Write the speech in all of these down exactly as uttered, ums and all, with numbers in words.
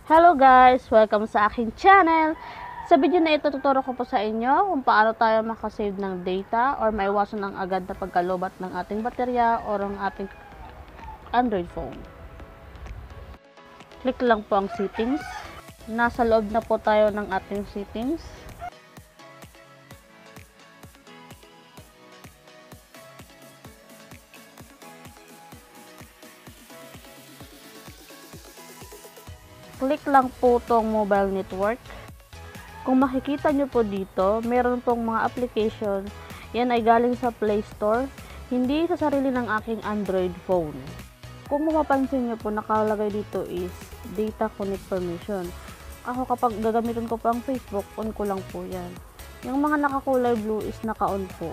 Hello guys! Welcome sa aking channel! Sa video na ito, tuturo ko po sa inyo kung paano tayo makasave ng data or maiwasan ang agad na pagkalobat ng ating baterya or ang ating Android phone. Click lang po ang settings. Nasa loob na po tayo ng ating settings. Click lang po tong mobile network. Kung makikita nyo po dito, meron pong mga application. Yan ay galing sa Play Store. Hindi sa sarili ng aking Android phone. Kung mapapansin nyo po, nakalagay dito is data connect permission. Ako kapag gagamitin ko po ang Facebook, on ko lang po yan. Yung mga nakakulay blue is naka-on po.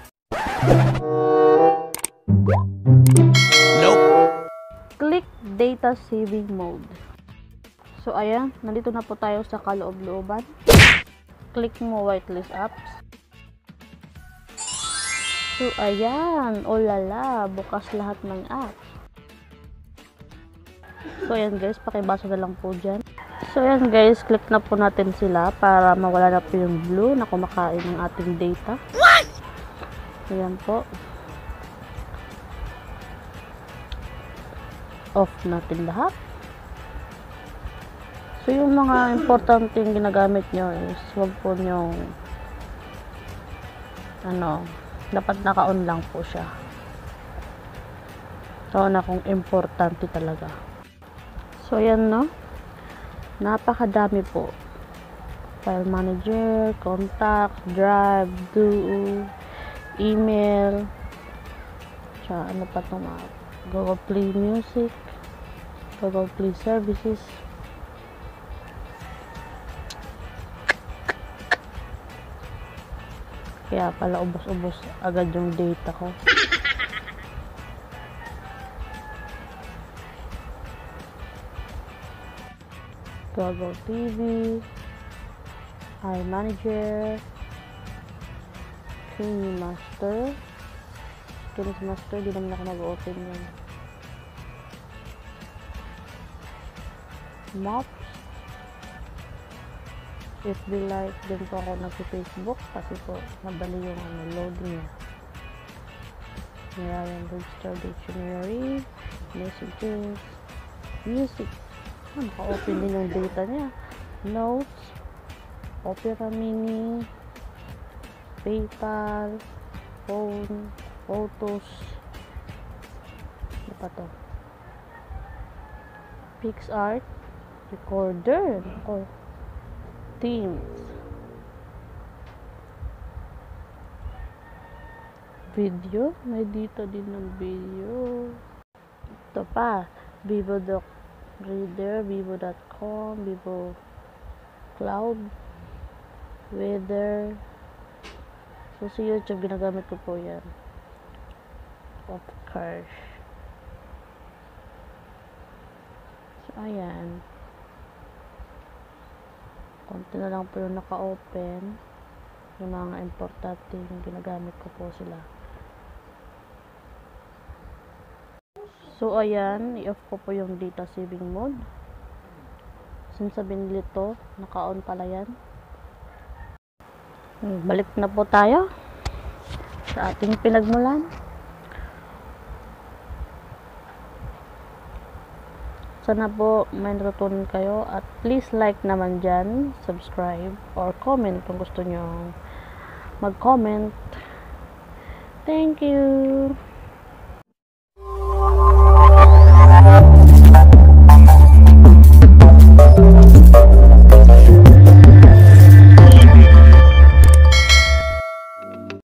Nope. Click data saving mode. So, ayan, nandito na po tayo sa kaloob-looban. Click mo whitelist apps. So, ayan, olala, bukas lahat ng app. So, ayan guys, pakibasa na lang po dyan. So, ayan guys, click na po natin sila para mawala na po yung blue na kumakain ng ating data. What? Ayan po. Off natin lahat. So, yung mga importanteng ginagamit nyo is wag po nyo ano, dapat naka-on lang po siya. So, na kung importante talaga. So, yan no. Napakadami po. File manager, contact, drive, do, email, tsaka ano pa itong Google Play Music, Google Play Services. Kaya pala ubos-ubos agad yung data ko. Google T V, iManager, KineMaster. KineMaster, di naman ako mag-open yun. Maps. F B Live din po ako nag-Facebook kasi po madali yung ano, load niya. Meron register dictionary, messages, music. Ah, naka-open din yung data niya. Notes, Opera Mini, PayPal, phone, photos. Ano pa to? PixArt, recorder, or Teams, video, may dito din ng video. Ito pa, Vivo Doc Reader, Vivo dot com, Vivo Cloud, Weather. So, sa YouTube, ginagamit ko po yan. Of course. So, ayan. Konti na lang po yung naka-open. Yung mga importante yung ginagamit ko po sila. So, ayan. I-off ko po yung data saving mode. Since sabihin nito, naka-on pala yan. Balik na po tayo sa ating pinagmulan. Sana po may natutunan kayo at please like naman dyan, subscribe or comment kung gusto nyo mag-comment. Thank you!